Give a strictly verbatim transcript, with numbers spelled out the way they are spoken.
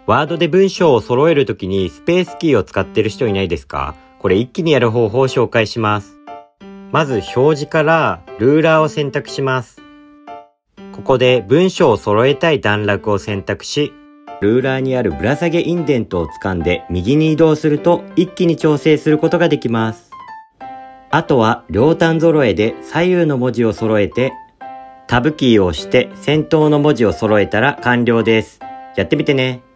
ワードで文章を揃えるときにスペースキーを使ってる人いないですか？これ一気にやる方法を紹介します。まず表示からルーラーを選択します。ここで文章を揃えたい段落を選択し、ルーラーにあるぶら下げインデントを掴んで右に移動すると一気に調整することができます。あとは両端揃えで左右の文字を揃えて、タブキーを押して先頭の文字を揃えたら完了です。やってみてね。